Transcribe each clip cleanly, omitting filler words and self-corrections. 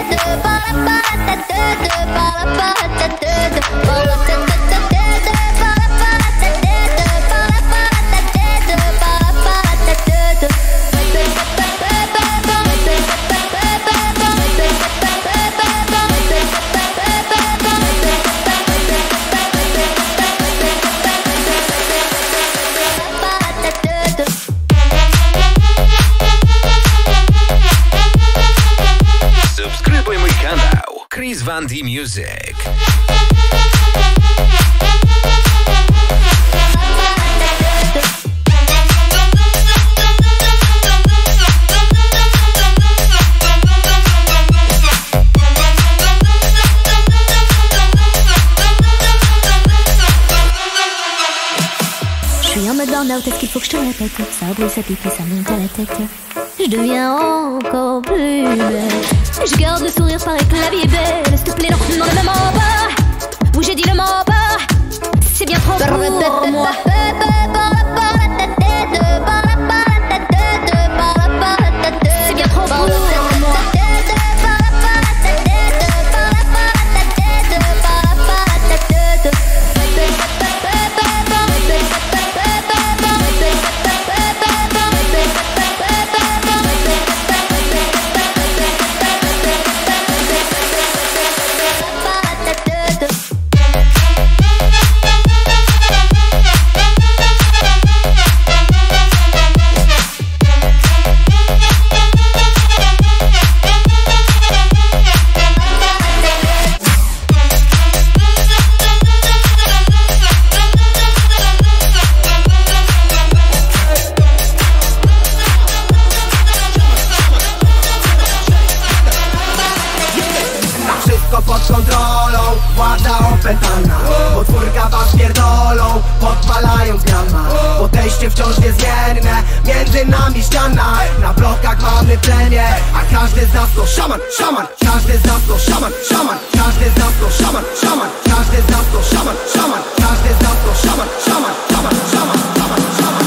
Chris Vandy Music. Je suis en mode burn-out, est-ce qu'il faut que je te répète? Ça brûle, ça pique, ça monte à la tête. Je deviens encore plus belle. Je garde le sourire, paraît que la vie est belle. S'il te plaît, non, non, ne me mens pas. Oui, j'ai dit le mens pas. C'est bien trop pour moi. C'est bien trop pour moi. Pod kontrolą, władza opętana. Potwórka was pierdolą, podpalając grama. Podejście wciąż niezmienne, między nami ściana. Na blokach mamy plemię, a każdy z nas to szaman, szaman. Każdy z nas to szaman, szaman. Każdy z nas to szaman, szaman. Każdy z nas to szaman, szaman. Każdy z nas to szaman, szaman, szaman, szaman, szaman, szaman.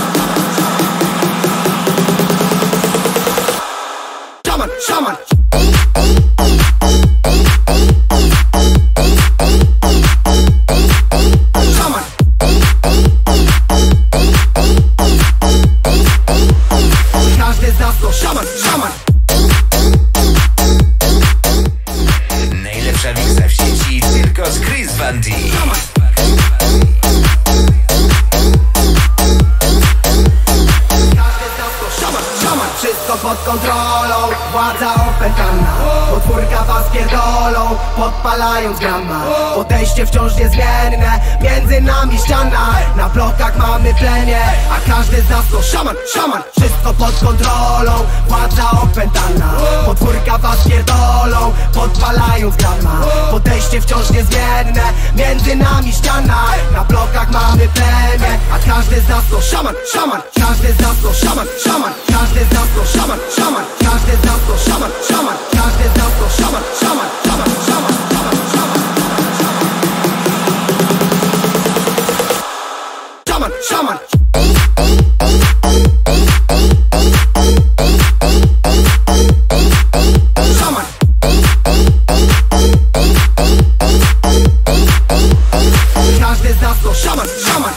Szaman, szaman. Najlepsza miksa w sieci tylko z Chris Vandy. Wszystko pod kontrolą, władza opętana. Potwórka was pierdolą, podpalając grama. Podejście wciąż niezmienne, między nami ściana. Na blokach mamy plemię, a każdy z nas to szaman, szaman. Wszystko pod kontrolą, władza opętana. Potwórka was pierdolą, podpalając grama. Podejście wciąż niezmienne, między nami ściana. Na blokach mamy plemię, a każdy z nas to szaman, szaman. Każdy z nas to szaman, szaman. Każdy z nas to szaman, szaman. Każdy z nas to szaman, szaman. Każdy z nas to szaman, szaman, szaman, szaman, szaman, szaman, szaman, szaman. Każdy z nas to szaman, szaman.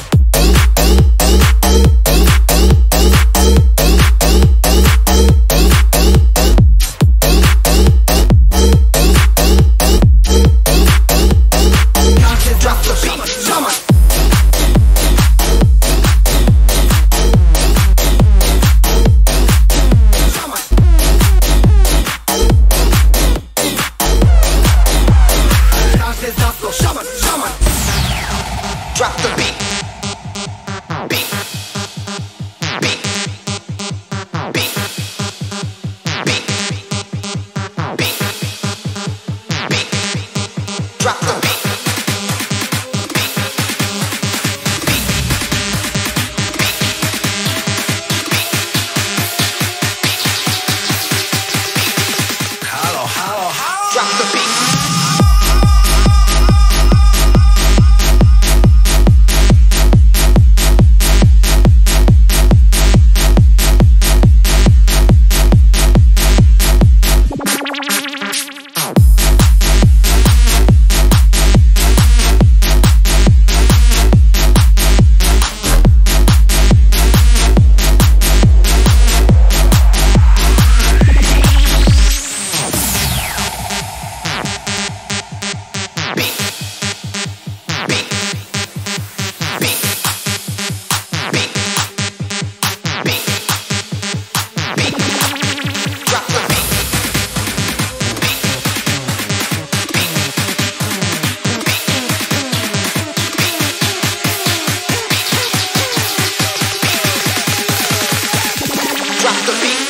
the beat.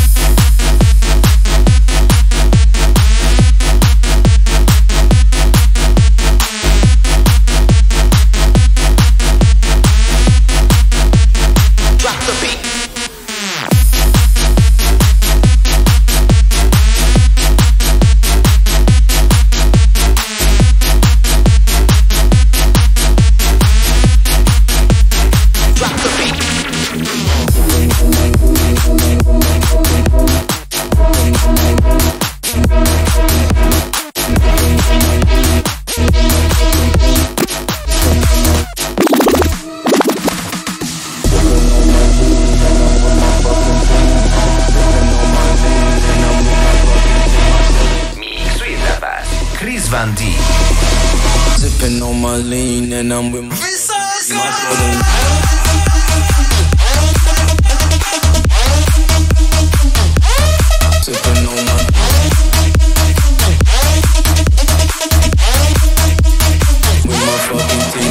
Van D. Sipping on my lean and I'm with my sipping on my with my fucking team.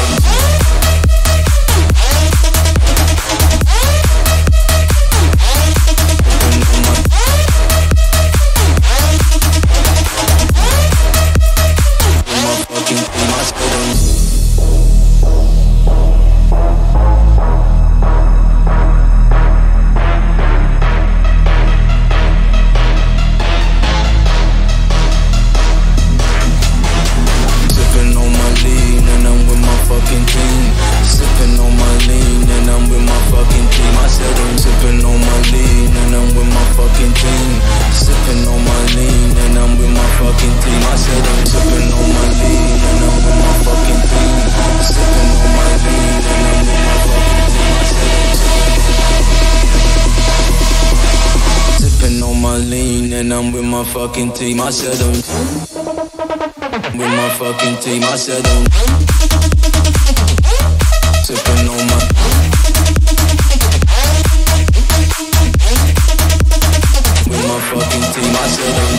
And I'm with my fucking team. I said I'm with my fucking team. I said I'm sipping on my with my fucking team. I said I'm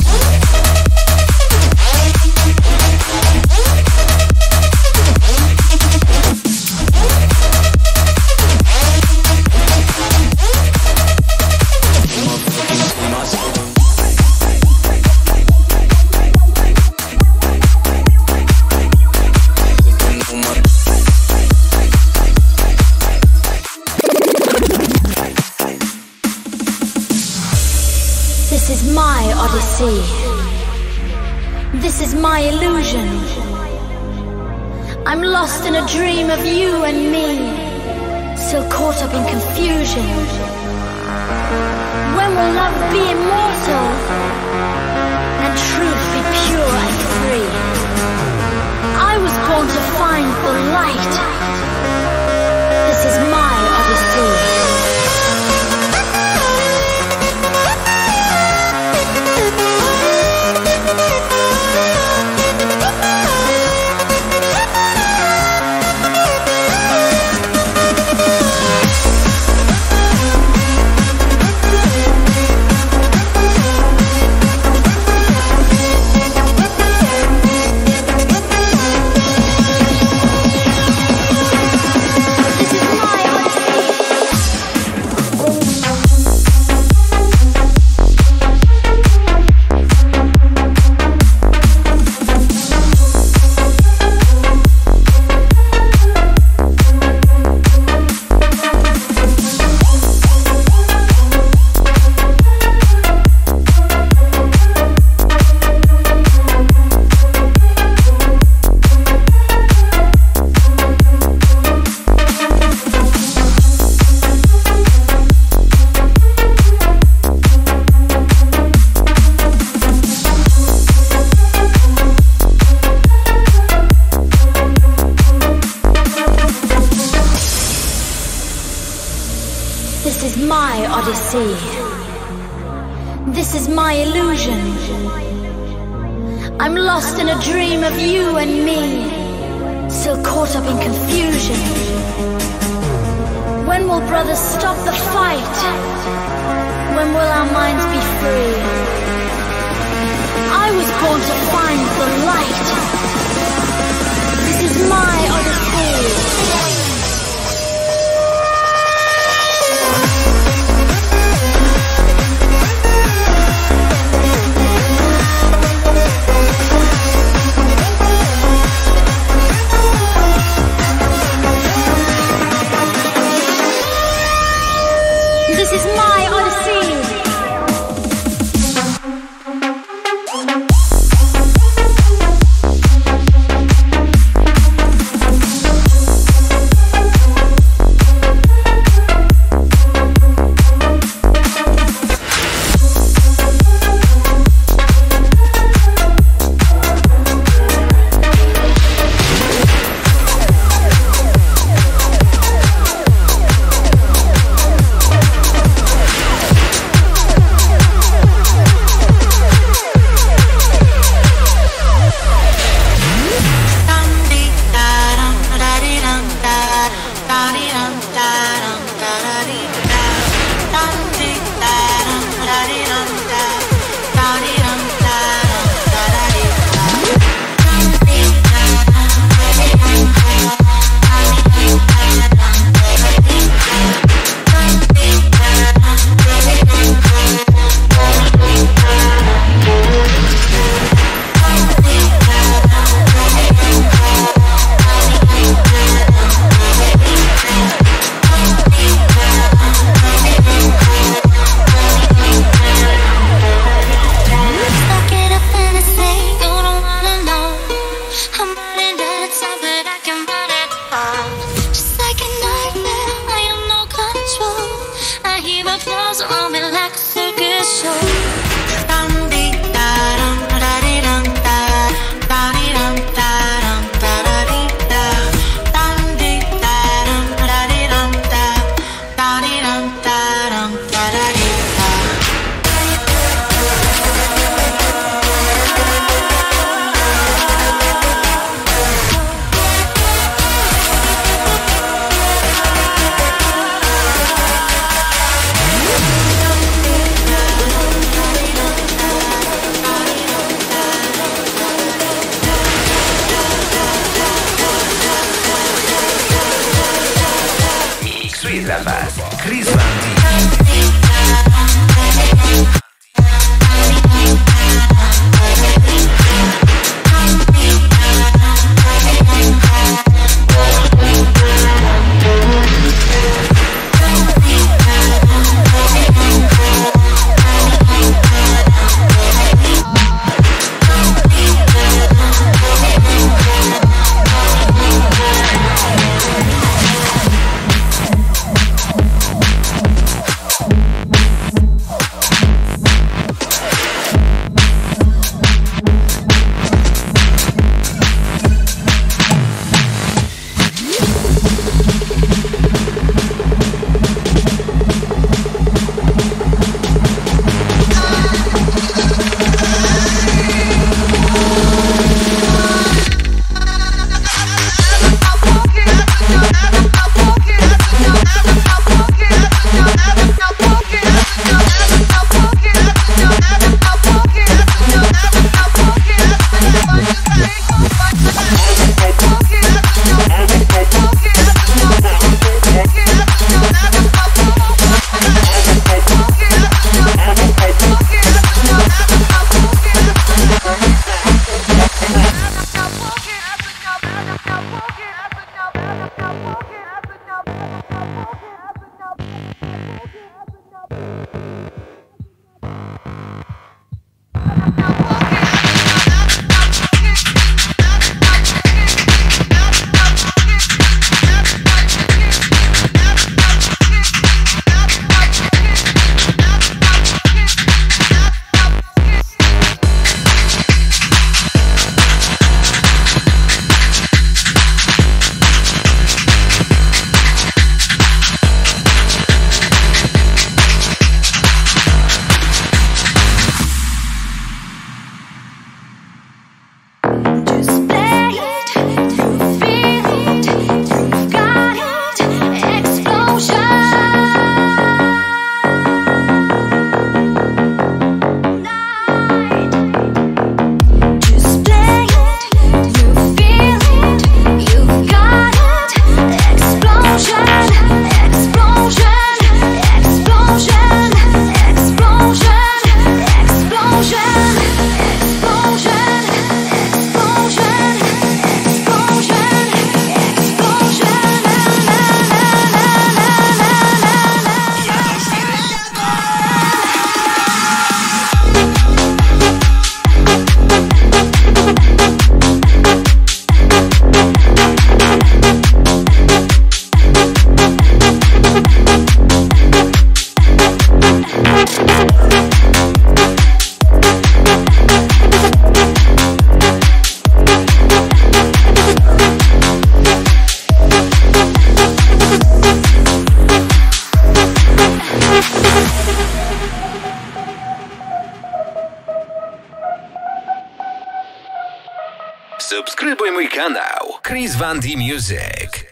This is my illusion. I'm lost in a dream of you and me, still caught up in confusion. When will love be immortal and truth be pure and free? I was born to find the light. This is my odyssey. Odyssey. This is my illusion. I'm lost in a dream of you and me, still caught up in confusion. When will brothers stop the fight? When will our minds be free? I was born to find the light. This is my Odyssey. fly on the sea. Chris Van D. Subskrybuj mój kanał Chris Van D Music.